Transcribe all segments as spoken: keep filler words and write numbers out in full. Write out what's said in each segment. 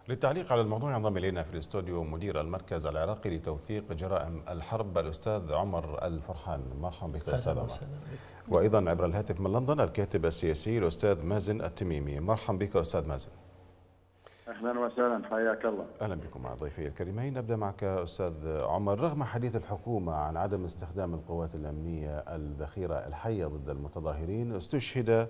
للتعليق على الموضوع ينضم إلينا في الاستوديو مدير المركز العراقي لتوثيق جرائم الحرب الأستاذ عمر الفرحان. مرحبا بك أستاذ عمر. وأيضا عبر الهاتف من لندن الكاتب السياسي الأستاذ مازن التميمي. مرحبا بك أستاذ مازن. أهلا وسهلا، حياك الله. أهلا بكم مع ضيفي الكريمين. نبدأ معك أستاذ عمر. رغم حديث الحكومة عن عدم استخدام القوات الأمنية الذخيرة الحية ضد المتظاهرين، استشهد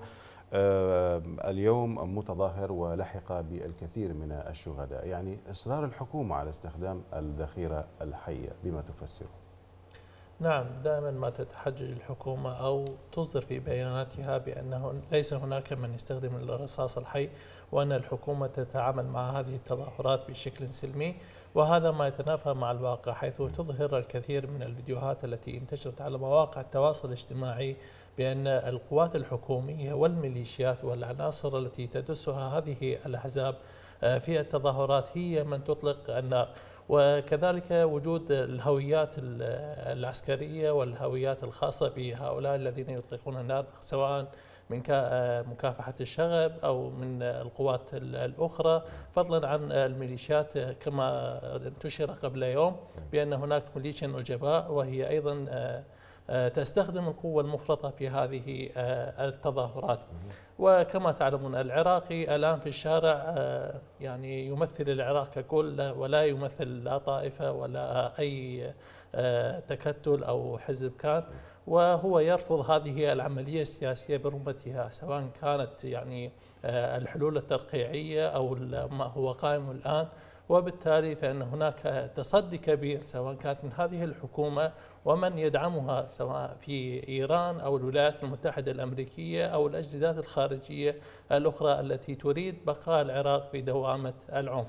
اليوم متظاهر ولحق بالكثير من الشهداء، يعني إصرار الحكومة على استخدام الذخيرة الحية بما تفسره؟ نعم، دائما ما تتحجج الحكومة أو تصدر في بياناتها بأنه ليس هناك من يستخدم الرصاص الحي، وأن الحكومة تتعامل مع هذه التظاهرات بشكل سلمي، وهذا ما يتنافى مع الواقع، حيث تظهر الكثير من الفيديوهات التي انتشرت على مواقع التواصل الاجتماعي بأن القوات الحكومية والميليشيات والعناصر التي تدسها هذه الأحزاب في التظاهرات هي من تطلق النار، وكذلك وجود الهويات العسكرية والهويات الخاصة بهؤلاء الذين يطلقون النار، سواء من مكافحة الشغب أو من القوات الأخرى، فضلا عن الميليشيات كما انتشر قبل يوم بأن هناك ميليشيا نجباء وهي أيضا تستخدم القوة المفرطة في هذه التظاهرات. وكما تعلمون العراقي الآن في الشارع يعني يمثل العراق ككل، ولا يمثل لا طائفة ولا أي تكتل أو حزب كان، وهو يرفض هذه العملية السياسية برمتها، سواء كانت يعني الحلول الترقيعية أو ما هو قائم الآن. وبالتالي فإن هناك تصدي كبير سواء كانت من هذه الحكومة ومن يدعمها، سواء في إيران أو الولايات المتحدة الأمريكية أو الأجندات الخارجية الأخرى التي تريد بقاء العراق في دوامة العنف.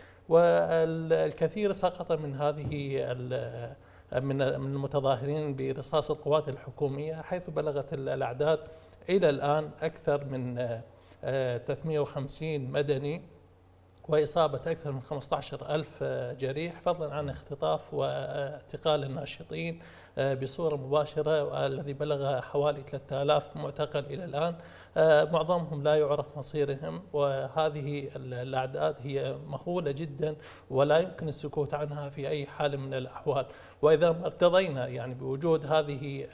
والكثير سقط من هذه من المتظاهرين برصاص القوات الحكومية، حيث بلغت الأعداد إلى الآن أكثر من ثلاثمئة وخمسين مدني، وإصابة أكثر من خمسة عشر ألف جريح، فضلا عن اختطاف واعتقال الناشطين بصورة مباشرة، والذي بلغ حوالي ثلاثة آلاف معتقل إلى الآن، معظمهم لا يعرف مصيرهم. وهذه الأعداد هي مهولة جدا ولا يمكن السكوت عنها في أي حال من الأحوال. وإذا ما ارتضينا يعني بوجود هذه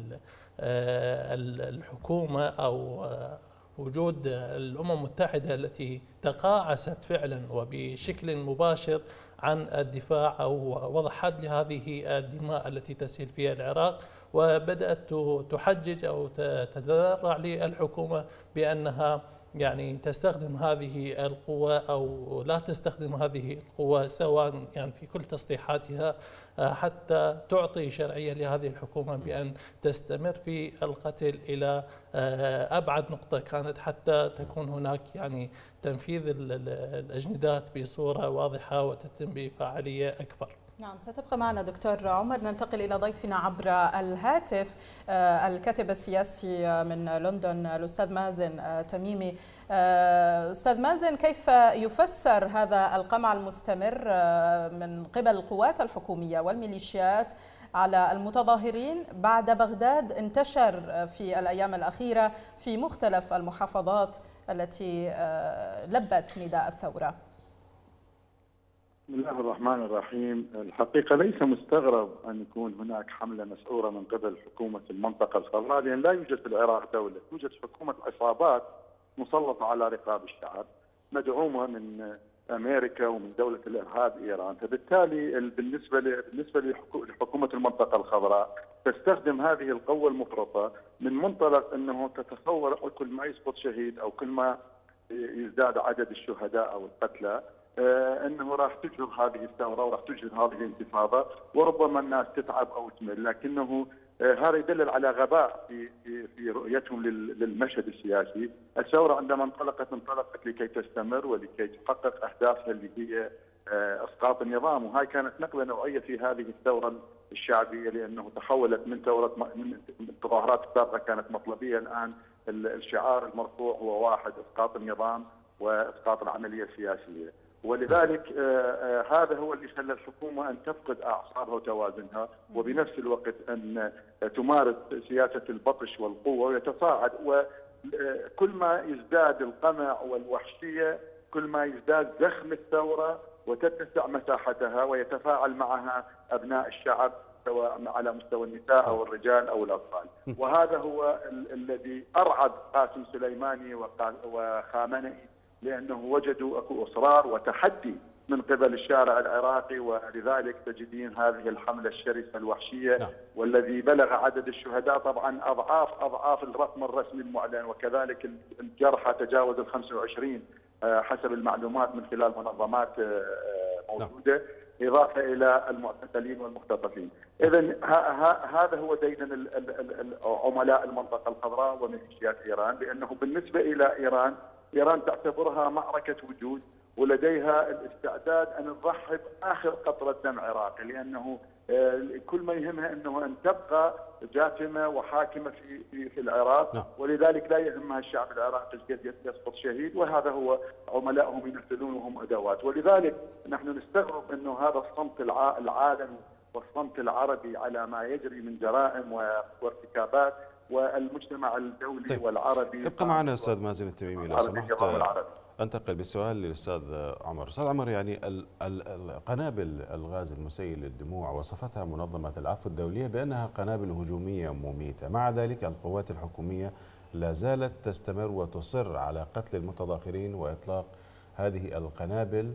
الحكومة أو وجود الأمم المتحدة التي تقاعست فعلا وبشكل مباشر عن الدفاع أو وضع حد لهذه الدماء التي تسيل في العراق، وبدأت تحجج أو تتذرع للحكومة بأنها يعني تستخدم هذه القوة أو لا تستخدم هذه القوة، سواء يعني في كل تصريحاتها، حتى تعطي شرعية لهذه الحكومة بأن تستمر في القتل إلى أبعد نقطة كانت، حتى تكون هناك يعني تنفيذ الأجندات بصورة واضحة وتتم بفاعلية أكبر. نعم، ستبقى معنا دكتور عمر. ننتقل إلى ضيفنا عبر الهاتف الكاتب السياسي من لندن الأستاذ مازن تميمي. أستاذ مازن، كيف يفسر هذا القمع المستمر من قبل القوات الحكومية والميليشيات على المتظاهرين بعد بغداد انتشر في الأيام الأخيرة في مختلف المحافظات التي لبت نداء الثورة؟ بسم الله الرحمن الرحيم. الحقيقة ليس مستغرب أن يكون هناك حملة مسعورة من قبل حكومة المنطقة الخضراء، لأن لا يوجد في العراق دولة، توجد حكومة عصابات مسلطة على رقاب الشعب مدعومة من أمريكا ومن دولة الإرهاب إيران. فبالتالي بالنسبة بالنسبة لحكومة المنطقة الخضراء تستخدم هذه القوة المفرطة من منطلق أنه تتصور كل ما يسقط شهيد أو كل ما يزداد عدد الشهداء أو القتلى آه انه راح تجهر هذه الثوره وراح تجهر هذه الانتفاضه، وربما الناس تتعب او تمل، لكنه آه هذا يدلل على غباء في في, في رؤيتهم للمشهد السياسي. الثوره عندما انطلقت انطلقت لكي تستمر ولكي تحقق اهدافها اللي هي آه اسقاط النظام، وهاي كانت نقله نوعيه في هذه الثوره الشعبيه، لانه تحولت من ثوره من التظاهرات السابقه كانت مطلبيه، الان الشعار المرفوع هو واحد: اسقاط النظام واسقاط العمليه السياسيه. ولذلك آه آه هذا هو اللي خلى الحكومه ان تفقد اعصابها وتوازنها، وبنفس الوقت ان تمارس سياسه البطش والقوه ويتصاعد، وكل ما يزداد القمع والوحشيه كل ما يزداد زخم الثورة وتتسع مساحتها ويتفاعل معها أبناء الشعب سواء على مستوى النساء أو الرجال أو الأطفال. وهذا هو ال الذي أرعب قاسم سليماني وخامنئي، لأنه وجدوا أكو إصرار وتحدي من قبل الشارع العراقي، ولذلك تجدين هذه الحملة الشرسة الوحشية نعم. والذي بلغ عدد الشهداء طبعا أضعاف أضعاف الرقم الرسمي المعلن، وكذلك الجرحى تجاوز ال خمسة وعشرين حسب المعلومات من خلال منظمات موجودة، إضافة إلى المعتقلين والمختطفين. إذا هذا هو ديدن عملاء المنطقة الخضراء وميليشيات إيران، لأنه بالنسبة إلى إيران، إيران تعتبرها معركة وجود، ولديها الاستعداد أن تضحي بآخر قطرة دم عراقي، لأنه كل ما يهمها أنه أن تبقى جاثمة وحاكمة في في, في العراق. نعم. ولذلك لا يهمها الشعب العراقي قد يسقط شهيد، وهذا هو عملائهم ينفذون وهم أدوات. ولذلك نحن نستغرب أنه هذا الصمت العالمي والصمت العربي على ما يجري من جرائم وارتكابات، والمجتمع الدولي طيب. والعربي. ابقى معنا أستاذ مازن التميمي لو سمحت. انتقل بالسؤال للاستاذ عمر. استاذ عمر، يعني القنابل الغاز المسيل للدموع وصفتها منظمه العفو الدوليه بانها قنابل هجوميه مميته، مع ذلك القوات الحكوميه لا زالت تستمر وتصر على قتل المتظاهرين واطلاق هذه القنابل.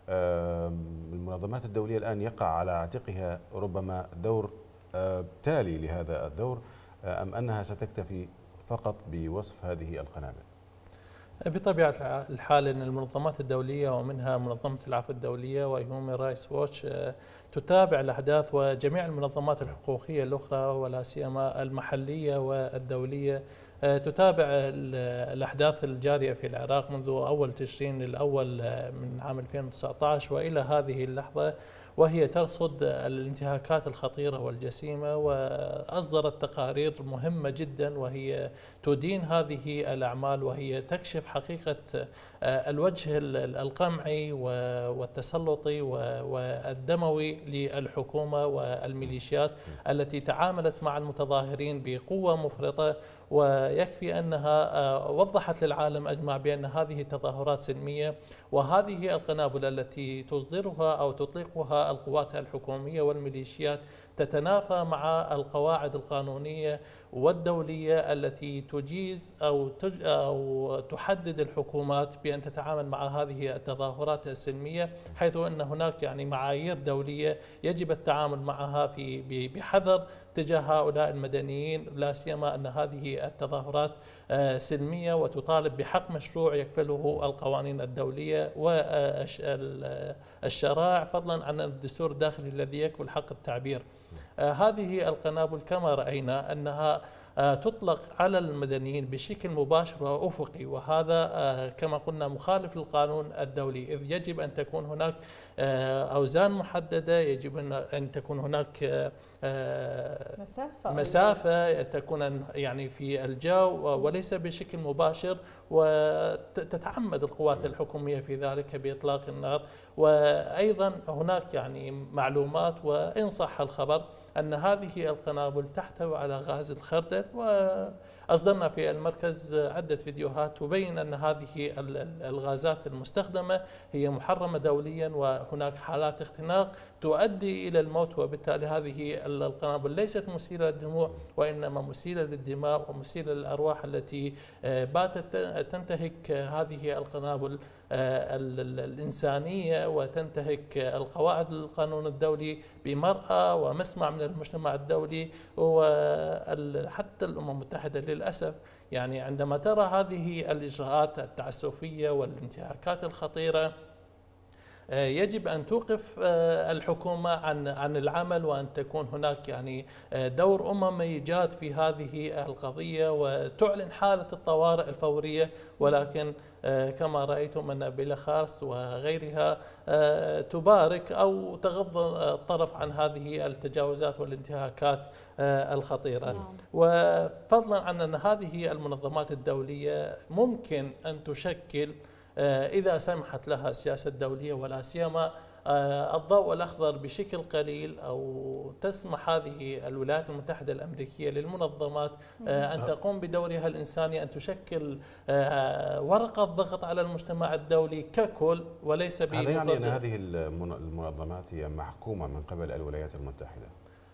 المنظمات الدوليه الان يقع على عاتقها ربما دور تالي لهذا الدور، ام انها ستكتفي فقط بوصف هذه القنابل؟ بطبيعة الحال أن المنظمات الدولية ومنها منظمة العفو الدولية وهيومن رايتس ووتش تتابع الأحداث، وجميع المنظمات الحقوقية الأخرى ولا سيما المحلية والدولية تتابع الأحداث الجارية في العراق منذ أول تشرين الأول من عام ألفين وتسعة عشر وإلى هذه اللحظة، وهي ترصد الانتهاكات الخطيرة والجسيمة، وأصدرت تقارير مهمة جدا وهي تدين هذه الأعمال، وهي تكشف حقيقة الوجه القمعي والتسلطي والدموي للحكومة والميليشيات التي تعاملت مع المتظاهرين بقوة مفرطة. ويكفي أنها وضحت للعالم أجمع بأن هذه تظاهرات سلمية، وهذه القنابل التي تصدرها أو تطلقها القوات الحكومية والميليشيات تتنافى مع القواعد القانونية والدولية التي تجيز أو, أو تحدد الحكومات بأن تتعامل مع هذه التظاهرات السلمية، حيث أن هناك يعني معايير دولية يجب التعامل معها في بحذر تجاه هؤلاء المدنيين، لا سيما أن هذه التظاهرات سلمية وتطالب بحق مشروع يكفله القوانين الدولية والشرائع، فضلا عن الدستور الداخلي الذي يكفل حق التعبير. هذه القنابل كما رأينا أنها تطلق على المدنيين بشكل مباشر وأفقي، وهذا كما قلنا مخالف للقانون الدولي، إذ يجب أن تكون هناك أوزان محددة، يجب أن تكون هناك مسافة مسافة تكون يعني في الجو وليس بشكل مباشر، وتتعمد القوات الحكومية في ذلك بإطلاق النار. وأيضا هناك يعني معلومات وإن صح الخبر أن هذه القنابل تحتوي على غاز الخردل، وأصدرنا في المركز عدة فيديوهات تبين أن هذه الغازات المستخدمة هي محرمة دوليا، وهناك حالات اختناق تؤدي إلى الموت، وبالتالي هذه القنابل ليست مسيلة للدموع وإنما مسيلة للدماء ومسيلة للأرواح التي باتت تنتهك هذه القنابل الإنسانية وتنتهك القواعد القانون الدولي بمرأة ومسمع من المجتمع الدولي وحتى الأمم المتحدة. للأسف يعني عندما ترى هذه الإجراءات التعسفية والانتهاكات الخطيرة يجب أن توقف الحكومة عن عن العمل، وأن تكون هناك يعني دور أممي جاد في هذه القضية وتعلن حالة الطوارئ الفورية. ولكن كما رأيتم أن بيلاروس وغيرها تبارك أو تغض الطرف عن هذه التجاوزات والانتهاكات الخطيرة. وفضلا عن أن هذه المنظمات الدولية ممكن أن تشكل إذا سمحت لها السياسة الدولية ولا سيما الضوء الأخضر بشكل قليل، أو تسمح هذه الولايات المتحدة الأمريكية للمنظمات أن تقوم بدورها الإنساني، أن تشكل ورقة ضغط على المجتمع الدولي ككل وليس هذا يعني أن هذه المنظمات هي محكومة من قبل الولايات المتحدة؟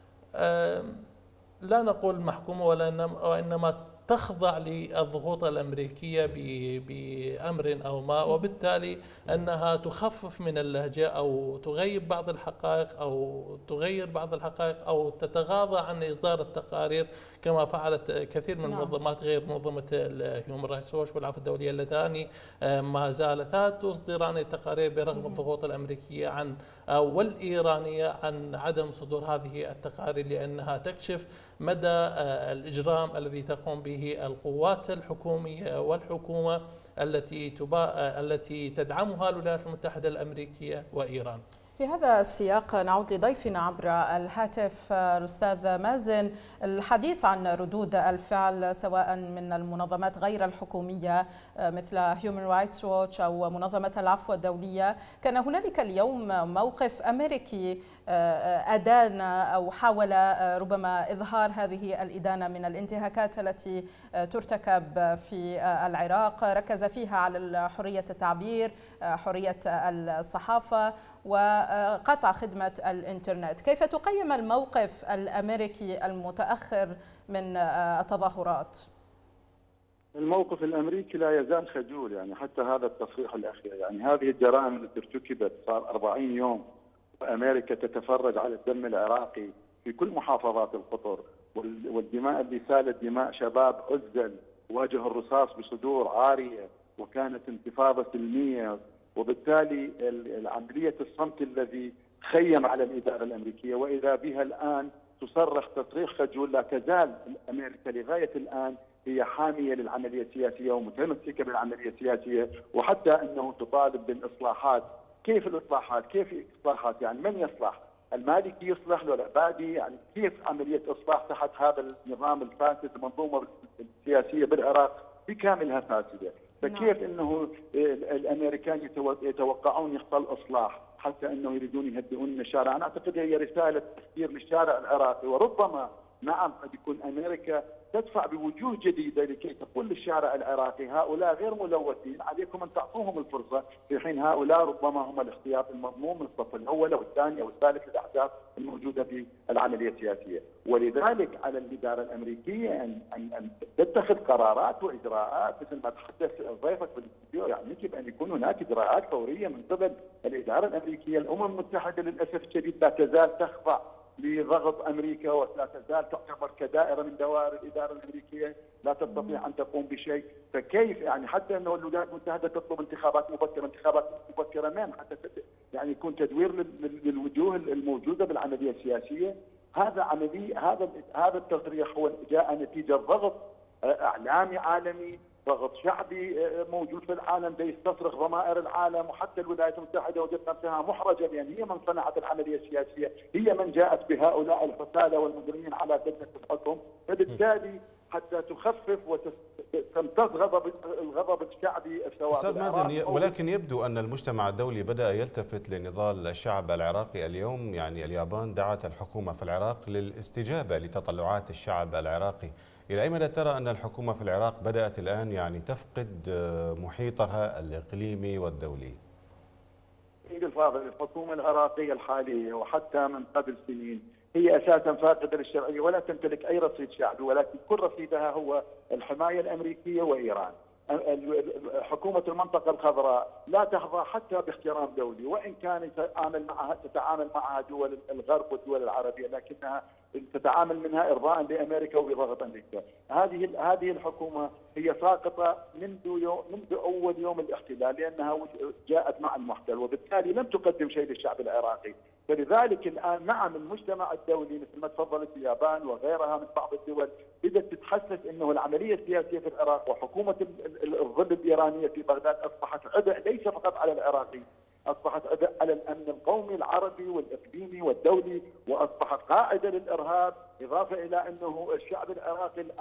لا نقول محكومة، وإنما تخضع للضغوط الأمريكية بأمر أو ما، وبالتالي أنها تخفف من اللهجة أو تغيب بعض الحقائق أو تغير بعض الحقائق أو تتغاضى عن إصدار التقارير كما فعلت كثير من المنظمات غير منظمة الهيومن رايتس ووتش والعفو الدولية اللتان ما زالتا تصدران التقارير برغم الضغوط الأمريكية عن والإيرانية عن عدم صدور هذه التقارير، لأنها تكشف مدى الإجرام الذي تقوم به القوات الحكومية والحكومة التي تبا التي تدعمها الولايات المتحدة الأمريكية وإيران. في هذا السياق نعود لضيفنا عبر الهاتف الأستاذ مازن، الحديث عن ردود الفعل سواء من المنظمات غير الحكومية مثل هيومن رايتس ووتش أو منظمة العفو الدولية. كان هنالك اليوم موقف أمريكي أدان أو حاول ربما إظهار هذه الإدانة من الانتهاكات التي ترتكب في العراق، ركز فيها على حرية التعبير، حرية الصحافة، وقطع خدمة الإنترنت. كيف تقيم الموقف الأمريكي المتأخر من التظاهرات؟ الموقف الأمريكي لا يزال خجول، يعني حتى هذا التصريح الأخير، يعني هذه الجرائم التي ارتكبت صار أربعين يوم وأمريكا تتفرج على الدم العراقي في كل محافظات القطر، والدماء اللي سالت دماء شباب عزل واجهوا الرصاص بصدور عارية، وكانت انتفاضة سلمية، وبالتالي عملية الصمت الذي خيم على الإدارة الأمريكية، وإذا بها الآن تصرح تصريح خجول. لا تزال أمريكا لغاية الآن هي حامية للعملية السياسية ومتمسكة بالعملية السياسية، وحتى أنه تطالب بالإصلاحات. كيف الإصلاحات؟ كيف إصلاحات؟ يعني من يصلح؟ المالكي يصلح ولا العبادي؟ يعني كيف عملية إصلاح تحت هذا النظام الفاسد؟ المنظومة السياسية بالعراق بكاملها فاسدة. فكيف انه الامريكان يتوقعون يحصل اصلاح حتى انه يريدون يهدئون الشارع؟ انا اعتقد هي رساله تفكير للشارع العراقي، وربما نعم قد يكون امريكا تدفع بوجوه جديده لكي تقول للشارع العراقي هؤلاء غير ملوثين، عليكم ان تعطوهم الفرصه، في حين هؤلاء ربما هم الاحتياط المضمون من الصف الاول او الثاني او الثالث للاحداث الموجوده في العمليه السياسيه، ولذلك على الاداره الامريكيه ان ان ان تتخذ قرارات واجراءات مثل ما تحدث ضيفك بالاستديو، يعني يجب ان يكون هناك اجراءات فوريه من قبل الاداره الامريكيه. الامم المتحده للاسف الشديد لا تزال تخضع لضغط امريكا ولا تزال تعتبر كدائره من دوائر الاداره الامريكيه، لا تستطيع ان تقوم بشيء. فكيف يعني حتى انه الولايات المتحده تطلب انتخابات مبكره، انتخابات مبكره من حتى يعني يكون تدوير للوجوه الموجوده بالعمليه السياسيه؟ هذا عمليه هذا هذا التصريح هو جاء نتيجه ضغط اعلامي عالمي، ضغط شعبي موجود في العالم يستصرخ ضمائر العالم، وحتى الولايات المتحده وجدت نفسها محرجه لان هي من صنعت العمليه السياسيه، هي من جاءت بهؤلاء الفساده والمجرمين على سجنه الحكم، فبالتالي حتى تخفف وتمتص غضب الغضب الشعبي سواء. أستاذ مازن، ولكن يبدو أن المجتمع الدولي بدأ يلتفت لنضال الشعب العراقي اليوم. يعني اليابان دعت الحكومة في العراق للاستجابة لتطلعات الشعب العراقي. إلى أي مدى ترى أن الحكومة في العراق بدأت الآن يعني تفقد محيطها الإقليمي والدولي؟ سيدي الفاضل، الحكومة العراقية الحالية وحتى من قبل سنين هي أساسا فاقدة للشرعية ولا تمتلك أي رصيد شعبي، ولكن كل رصيدها هو الحماية الأمريكية وإيران. حكومة المنطقة الخضراء لا تحظى حتى باحترام دولي، وإن كان تتعامل معها تتعامل معها دول الغرب والدول العربية، لكنها تتعامل منها إرضاء لأمريكا وبضغط أمريكا. هذه هذه الحكومة هي ساقطة منذ يوم منذ أول يوم الاحتلال، لأنها جاءت مع المحتل وبالتالي لم تقدم شيء للشعب العراقي. فلذلك الآن نعم المجتمع الدولي مثل ما تفضلت اليابان وغيرها من بعض الدول بدأت تتحسس أنه العملية السياسية في العراق وحكومة الظل الإيرانية في بغداد أصبحت عبء ليس فقط على العراقي، أصبحت عبء على الأمن القومي العربي والإقليمي والدولي، وأصبحت قاعدة للإرهاب، إضافة إلى أنه الشعب العراقي الآن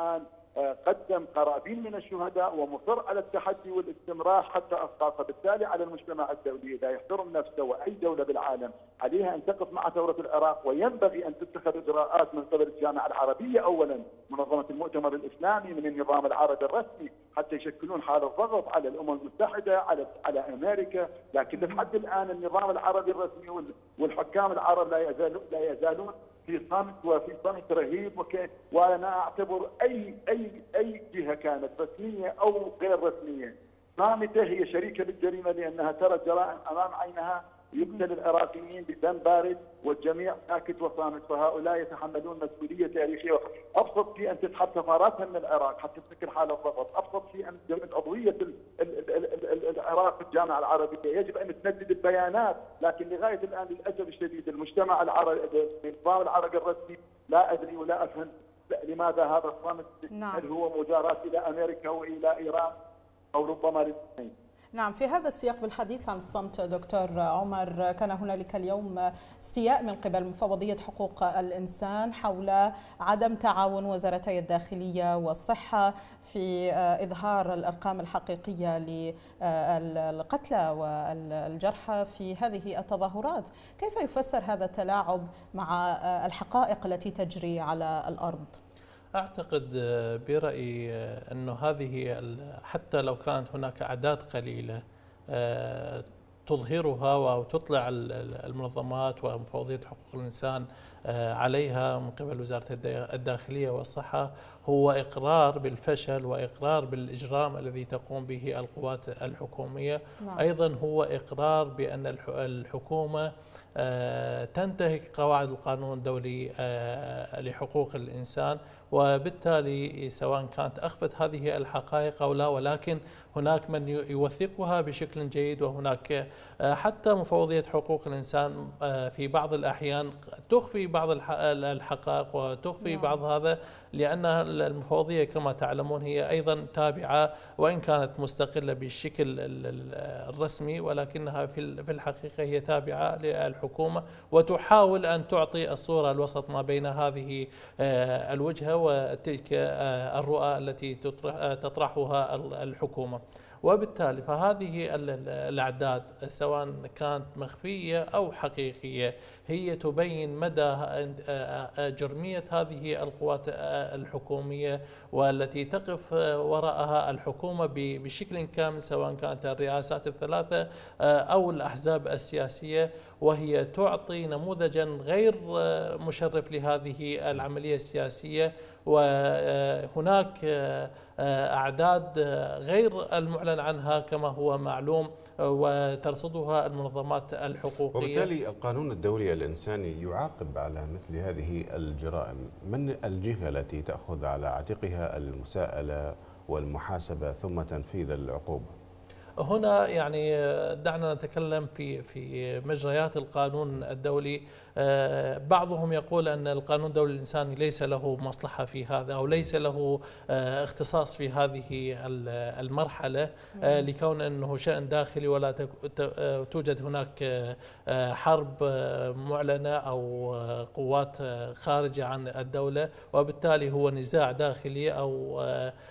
قدم قرابين من الشهداء ومصر على التحدي والاستمرار حتى أسقاط. فبالتالي على المجتمع الدولي إذا يحترم نفسه وأي دولة بالعالم عليها أن تقف مع ثورة العراق، وينبغي أن تتخذ إجراءات من قبل الجامعة العربية أولا، منظمة المؤتمر الإسلامي، من النظام العربي الرسمي، حتى يشكلون حالة ضغط على الأمم المتحدة، على على أمريكا. لكن لحد الآن النظام العربي الرسمي والحكام العرب لا يزالون لا يزالون في صمت وفي صمت رهيب. وانا اعتبر اي اي اي جهه كانت رسميه او غير رسميه صامته هي شريكه بالجريمه، لانها ترى الجرائم امام عينها. يقتل العراقيين بدم بارد والجميع ساكت وصامت، فهؤلاء يتحملون مسؤوليه تاريخيه. ابسط شيء ان تسحب سفاراتها من العراق حتى تسكر حاله الضغط، ابسط شيء ان تجمد عضويه العراق في الجامعه العربيه، يجب ان تسدد البيانات. لكن لغايه الان للاسف الشديد المجتمع العربي النظام العربي الرسمي لا ادري ولا افهم لماذا هذا الصمت. نعم. هل هو مجاراة الى امريكا والى ايران او ربما للاثنين؟ نعم، في هذا السياق بالحديث عن الصمت دكتور عمر، كان هنالك اليوم استياء من قبل مفوضية حقوق الإنسان حول عدم تعاون وزارتي الداخلية والصحة في إظهار الأرقام الحقيقية للقتلى والجرحى في هذه التظاهرات. كيف يفسر هذا التلاعب مع الحقائق التي تجري على الأرض؟ أعتقد برأيي أنه هذه حتى لو كانت هناك أعداد قليلة تظهرها وتطلع المنظمات ومفوضية حقوق الإنسان عليها من قبل وزارة الداخلية والصحة، هو إقرار بالفشل وإقرار بالإجرام الذي تقوم به القوات الحكومية. نعم. أيضا هو إقرار بأن الحكومة تنتهك قواعد القانون الدولي لحقوق الإنسان، وبالتالي سواء كانت أخفت هذه الحقائق أو لا، ولكن هناك من يوثقها بشكل جيد، وهناك حتى مفوضية حقوق الإنسان في بعض الأحيان تخفي بعض الحقائق وتخفي نعم. بعض هذا، لأن المفوضية كما تعلمون هي أيضا تابعة وإن كانت مستقلة بالشكل الرسمي، ولكنها في الحقيقة هي تابعة للحكومة وتحاول أن تعطي الصورة الوسط ما بين هذه الوجهة وتلك الرؤى التي تطرحها الحكومة. وبالتالي فهذه الأعداد سواء كانت مخفية أو حقيقية هي تبين مدى جرمية هذه القوات الحكومية والتي تقف وراءها الحكومة بشكل كامل، سواء كانت الرئاسات الثلاثة أو الأحزاب السياسية، وهي تعطي نموذجا غير مشرف لهذه العملية السياسية. وهناك أعداد غير المعلن عنها كما هو معلوم وترصدها المنظمات الحقوقية. وبالتالي القانون الدولي الإنساني يعاقب على مثل هذه الجرائم. من الجهة التي تأخذ على عاتقها المساءلة والمحاسبة ثم تنفيذ العقوبة؟ هنا يعني دعنا نتكلم في في مجريات القانون الدولي. بعضهم يقول أن القانون الدولي الإنساني ليس له مصلحة في هذا أو ليس له اختصاص في هذه المرحلة، لكون أنه شأن داخلي ولا توجد هناك حرب معلنة أو قوات خارجة عن الدولة، وبالتالي هو نزاع داخلي أو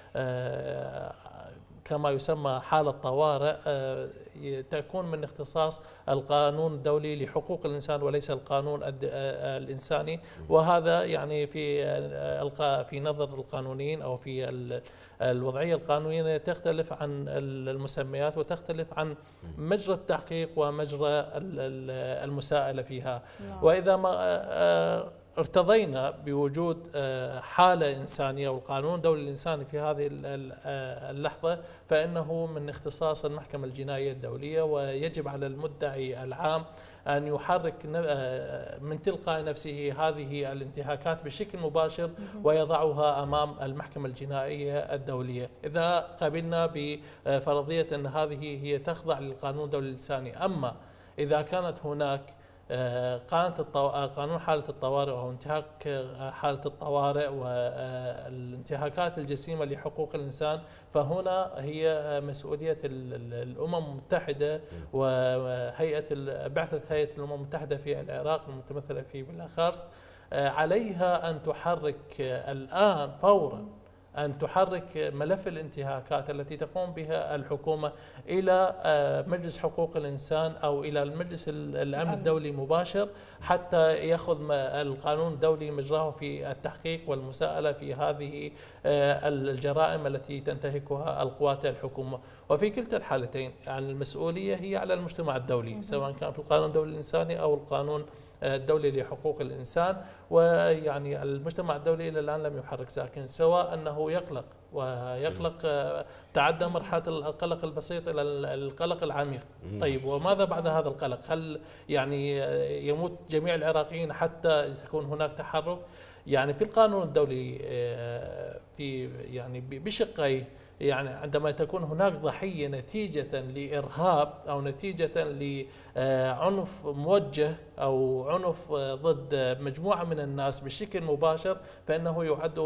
كما يسمى حالة طوارئ تكون من اختصاص القانون الدولي لحقوق الإنسان وليس القانون الإنساني. وهذا يعني في في نظر القانونيين أو في الوضعية القانونية تختلف عن المسميات وتختلف عن مجرى التحقيق ومجرى المساءلة فيها. وإذا ما ارتضينا بوجود حالة إنسانية والقانون الدولي الإنساني في هذه اللحظة، فإنه من اختصاص المحكمة الجنائية الدولية، ويجب على المدعي العام أن يحرك من تلقاء نفسه هذه الانتهاكات بشكل مباشر ويضعها أمام المحكمة الجنائية الدولية، إذا قبلنا بفرضية أن هذه هي تخضع للقانون الدولي الإنساني. أما إذا كانت هناك قانون حالة الطوارئ أو انتهاك حالة الطوارئ والانتهاكات الجسيمة لحقوق الإنسان، فهنا هي مسؤولية الأمم المتحدة وهيئة بعثة هيئة الأمم المتحدة في العراق المتمثلة في بلاخارست، عليها أن تحرك الآن فورا أن تحرك ملف الانتهاكات التي تقوم بها الحكومة إلى مجلس حقوق الإنسان أو إلى المجلس الأمن الدولي مباشر، حتى يأخذ القانون الدولي مجراه في التحقيق والمساءلة في هذه الجرائم التي تنتهكها القوات الحكومة. وفي كلتا الحالتين يعني المسؤولية هي على المجتمع الدولي، سواء كان في القانون الدولي الإنساني أو القانون الدولي لحقوق الإنسان. ويعني المجتمع الدولي إلى الآن لم يحرك ساكن، سواء أنه يقلق ويقلق تعدى مرحلة القلق البسيط إلى القلق العميق. طيب وماذا بعد هذا القلق؟ هل يعني يموت جميع العراقيين حتى تكون هناك تحرك؟ يعني في القانون الدولي في يعني بشقيه، يعني عندما تكون هناك ضحية نتيجة لإرهاب أو نتيجة لعنف موجه أو عنف ضد مجموعة من الناس بشكل مباشر، فإنه يعد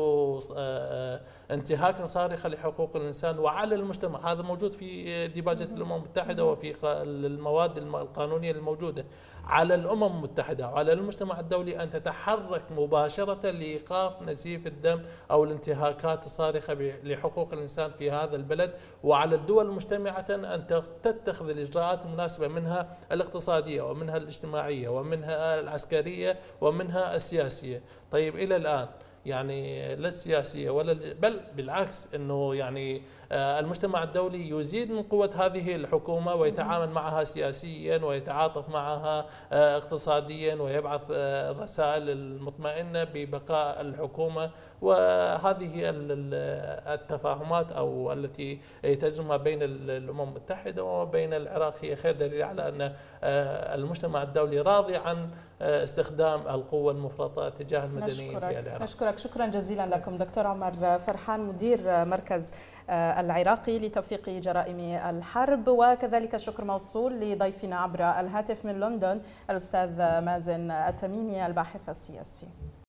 انتهاكا صارخا لحقوق الإنسان وعلى المجتمع. هذا موجود في ديباجة الأمم المتحدة وفي المواد القانونية الموجودة. على الأمم المتحدة وعلى المجتمع الدولي أن تتحرك مباشرة لإيقاف نزيف الدم أو الانتهاكات الصارخة لحقوق الإنسان في هذا البلد، وعلى الدول المجتمعة أن تتخذ الإجراءات المناسبة، منها الاقتصادية ومنها الاجتماعية ومنها العسكرية ومنها السياسية. طيب إلى الآن يعني لا السياسية ولا بل بالعكس، أنه يعني المجتمع الدولي يزيد من قوة هذه الحكومة ويتعامل معها سياسيا ويتعاطف معها اقتصاديا ويبعث الرسائل المطمئنة ببقاء الحكومة. وهذه التفاهمات أو التي تجري بين الأمم المتحدة وبين العراق هي خير دليل على أن المجتمع الدولي راضي عن استخدام القوة المفرطة تجاه المدنيين في العراق. نشكرك شكرا جزيلا لكم دكتور عمر فرحان، مدير مركز العراقي لتوثيق جرائم الحرب، وكذلك الشكر موصول لضيفنا عبر الهاتف من لندن الأستاذ مازن التميمي الباحث السياسي.